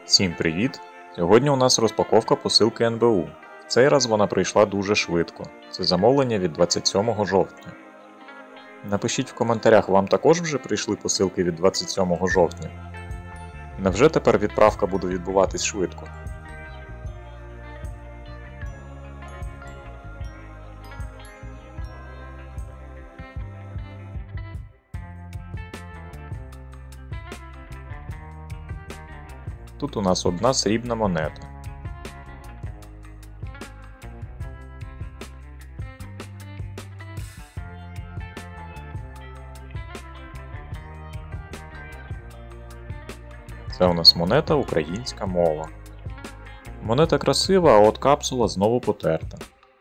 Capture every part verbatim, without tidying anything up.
Всім привіт! Сьогодні у нас розпаковка посилки ен бе у. В цей раз вона прийшла дуже швидко. Це замовлення від двадцять сьомого жовтня. Напишіть в коментарях, вам також вже прийшли посилки від двадцять сьомого жовтня? Невже тепер відправка буде відбуватись швидко? Тут у нас одна срібна монета. Це у нас монета українська мова. Монета красива, а от капсула знову потерта.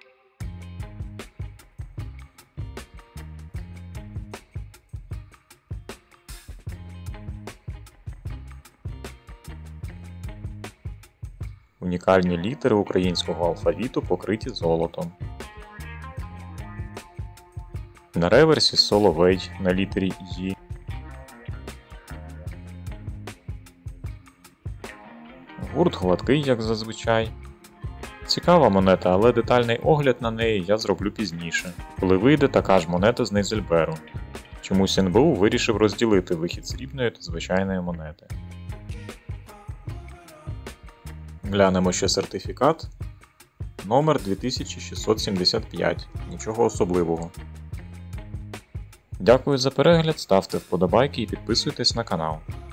Унікальні літери українського алфавіту покриті золотом. На реверсі соловей на літері «Ї». Гурт гладкий, як зазвичай. Цікава монета, але детальний огляд на неї я зроблю пізніше, коли вийде така ж монета з Нейзельберу. Чомусь ен бе у вирішив розділити вихід срібної та звичайної монети. Глянемо ще сертифікат. Номер дві тисячі шістсот сімдесят п'ять. Нічого особливого. Дякую за перегляд, ставте вподобайки і підписуйтесь на канал.